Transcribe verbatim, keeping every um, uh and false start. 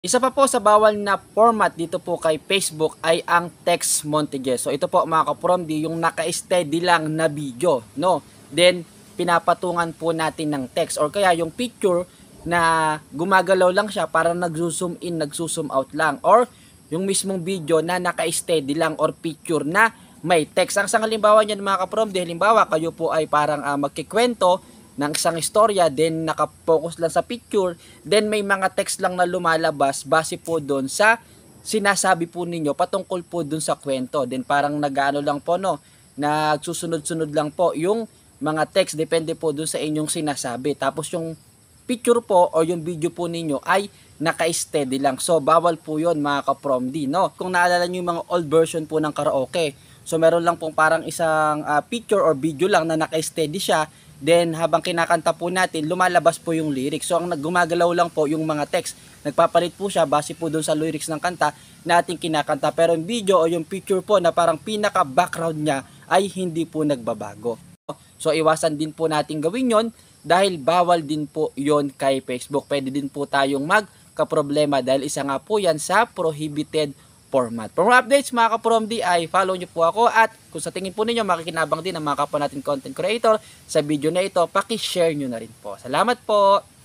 Isa pa po sa bawal na format dito po kay Facebook ay ang text montages. So ito po mga ka-promdi, yung naka-steady lang na video, no? Then pinapatungan po natin ng text or kaya yung picture na gumagalaw lang siya, parang nagzo-zoom in, nagzo-zoom out lang, or yung mismong video na naka-steady lang or picture na may text. Ang isang halimbawa niyan mga ka-promdi, halimbawa kayo po ay parang uh, magkikwento ng isang istorya, then nakapokus lang sa picture, then may mga text lang na lumalabas base po doon sa sinasabi po ninyo patungkol po doon sa kwento. Then parang nag-ano lang po, no, nagsusunod-sunod lang po yung mga text, depende po doon sa inyong sinasabi. Tapos yung picture po o yung video po ninyo ay naka-steady lang. So bawal po yon mga ka-promdi, no? Kung naalala nyo yung mga old version po ng karaoke, so meron lang pong parang isang uh, picture or video lang na naka-steady siya. Then habang kinakanta po natin, lumalabas po yung lyrics. So ang gumagalaw lang po yung mga text. Nagpapalit po siya base po doon sa lyrics ng kanta na ating kinakanta. Pero yung video o yung picture po na parang pinaka-background niya ay hindi po nagbabago. So iwasan din po natin gawin yon dahil bawal din po yon kay Facebook. Pwede din po tayong magkaproblema dahil isa nga po yan sa prohibited format. For more updates mga ka-promdi ay follow nyo po ako, at kung sa tingin po ninyo makikinabang din ang mga kapwa natin content creator sa video na ito, paki-share nyo na rin po. Salamat po!